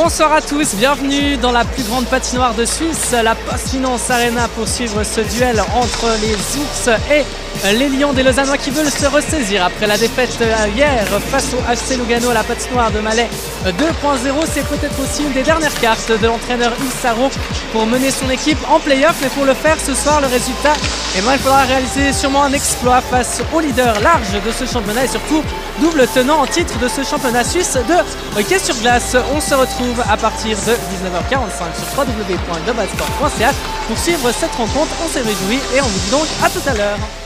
Bonsoir à tous, bienvenue dans la plus grande patinoire de Suisse, la PostFinance Arena, pour suivre ce duel entre les Ours et les Lions des Lausannois qui veulent se ressaisir après la défaite hier face au HC Lugano à la patinoire de Malais 2.0. C'est peut-être aussi une des dernières cartes de l'entraîneur Issaro pour mener son équipe en play-off, mais pour le faire ce soir, le résultat, il faudra réaliser sûrement un exploit face au leader large de ce championnat et surtout double tenant en titre de ce championnat suisse de hockey sur glace. On se retrouve à partir de 19h45 sur www.globalsport.ch pour suivre cette rencontre. On s'est réjouis et on vous dit donc à tout à l'heure.